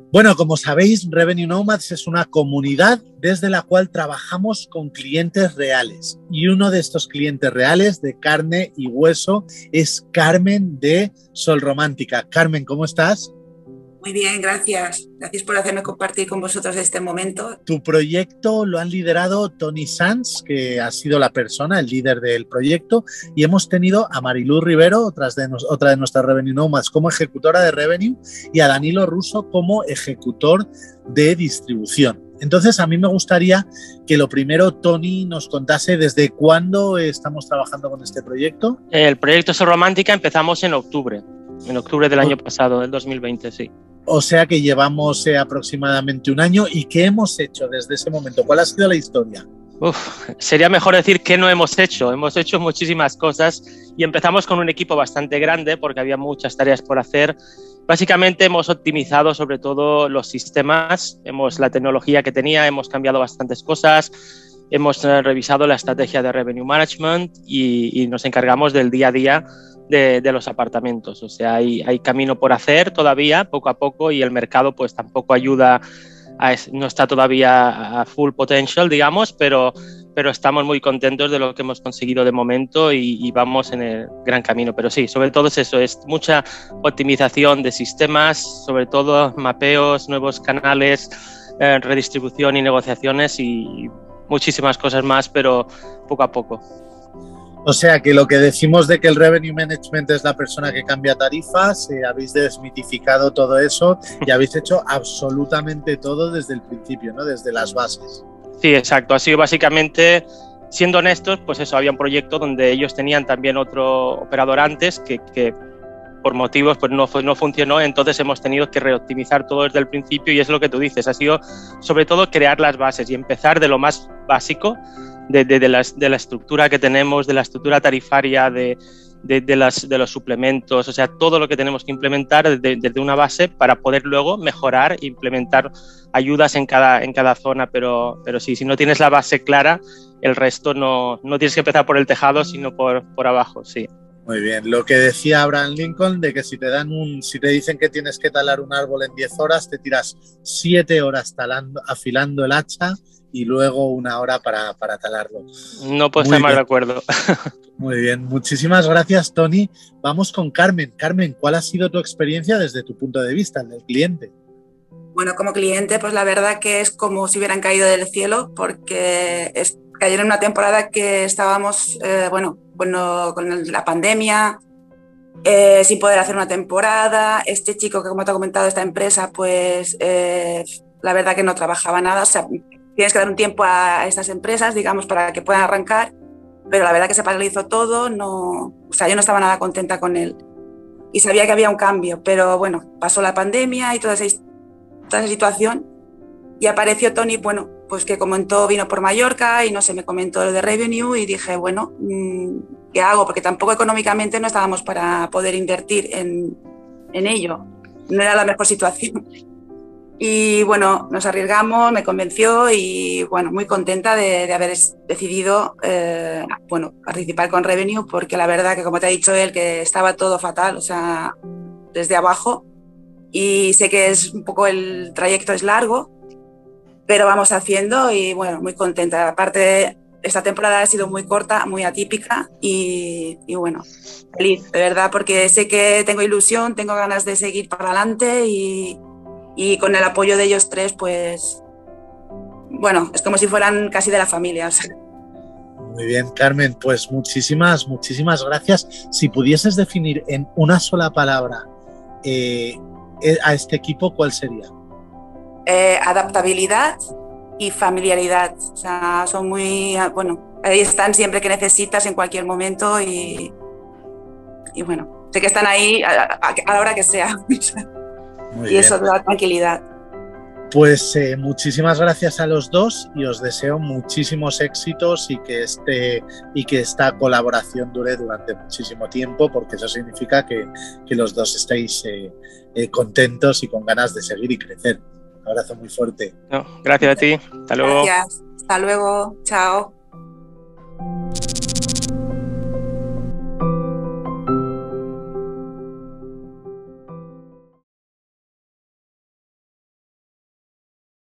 Bueno, como sabéis, Revenue Nomads es una comunidad desde la cual trabajamos con clientes reales. Y uno de estos clientes reales, de carne y hueso, es Carmen de Sol Romántica. Carmen, ¿cómo estás? Muy bien, gracias. Gracias por hacerme compartir con vosotros este momento. Tu proyecto lo han liderado Tony Sanz, que ha sido la persona, el líder del proyecto, y hemos tenido a Mariluz Rivero, otra de nuestras Revenue Nomads, como ejecutora de Revenue, y a Danilo Russo como ejecutor de distribución. Entonces, a mí me gustaría que lo primero, Tony, nos contase desde cuándo estamos trabajando con este proyecto. El proyecto Sol Romántica empezamos en octubre del año pasado, del 2020, sí. O sea que llevamos aproximadamente un año. ¿Y qué hemos hecho desde ese momento? ¿Cuál ha sido la historia? Sería mejor decir qué no hemos hecho. Hemos hecho muchísimas cosas y empezamos con un equipo bastante grande porque había muchas tareas por hacer. Básicamente hemos optimizado sobre todo los sistemas, la tecnología que tenía, hemos cambiado bastantes cosas, hemos revisado la estrategia de Revenue Management y nos encargamos del día a día de los apartamentos. O sea, hay camino por hacer todavía, poco a poco, y el mercado pues tampoco ayuda, no está todavía a full potential, digamos, pero estamos muy contentos de lo que hemos conseguido de momento y vamos en el gran camino. Pero sí, sobre todo es eso, es mucha optimización de sistemas, sobre todo mapeos, nuevos canales, redistribución y negociaciones y muchísimas cosas más, pero poco a poco. O sea que lo que decimos de que el Revenue Management es la persona que cambia tarifas, habéis desmitificado todo eso y habéis hecho absolutamente todo desde el principio, ¿no? Desde las bases. Sí, exacto. Ha sido básicamente, siendo honestos, pues eso, había un proyecto donde ellos tenían también otro operador antes que por motivos pues no funcionó, entonces hemos tenido que reoptimizar todo desde el principio y es lo que tú dices, ha sido sobre todo crear las bases y empezar de lo más básico, de la estructura que tenemos, de la estructura tarifaria, de los suplementos, o sea, todo lo que tenemos que implementar desde una base para poder luego mejorar e implementar ayudas en cada zona, pero sí, si no tienes la base clara, el resto no tienes que empezar por el tejado, sino por abajo, sí. Muy bien, lo que decía Abraham Lincoln de que si te dicen que tienes que talar un árbol en 10 horas, te tiras 7 horas afilando el hacha y luego 1 hora para talarlo. No puedo estar más de acuerdo. Muy bien, muchísimas gracias, Tony. Vamos con Carmen. Carmen, ¿cuál ha sido tu experiencia desde tu punto de vista, el del cliente? Bueno, como cliente, pues la verdad que es como si hubieran caído del cielo porque cayeron en una temporada que estábamos, con la pandemia, sin poder hacer una temporada. Este chico que, como te ha comentado, esta empresa, pues la verdad que no trabajaba nada. O sea, tienes que dar un tiempo a estas empresas, digamos, para que puedan arrancar, pero la verdad que se paralizó todo. O sea, yo no estaba nada contenta con él y sabía que había un cambio, pero bueno, pasó la pandemia y toda esa situación y apareció Tony, bueno, pues que comentó, vino por Mallorca y no sé, me comentó lo de Revenue y dije, bueno, ¿qué hago? Porque tampoco económicamente no estábamos para poder invertir en ello, no era la mejor situación. Y bueno, nos arriesgamos, me convenció y bueno, muy contenta de haber decidido participar con Revenue, porque la verdad que, como te ha dicho él, que estaba todo fatal, o sea, desde abajo, y sé que es un poco, el trayecto es largo, pero vamos haciendo y bueno, muy contenta. Aparte, esta temporada ha sido muy corta, muy atípica y bueno, feliz, de verdad, porque sé que tengo ilusión, tengo ganas de seguir para adelante y con el apoyo de ellos tres, pues bueno, es como si fueran casi de la familia. O sea. Muy bien, Carmen, pues muchísimas gracias. Si pudieses definir en una sola palabra a este equipo, ¿cuál sería? Adaptabilidad y familiaridad. O sea, son muy, bueno, ahí están siempre que necesitas, en cualquier momento y bueno, sé que están ahí a la hora que sea. Muy y bien. Eso da tranquilidad. Pues muchísimas gracias a los dos y os deseo muchísimos éxitos y que esta colaboración dure durante muchísimo tiempo, porque eso significa que los dos estéis contentos y con ganas de seguir y crecer. Un abrazo muy fuerte. No, gracias a ti. Hasta luego. Gracias. Hasta luego. Chao.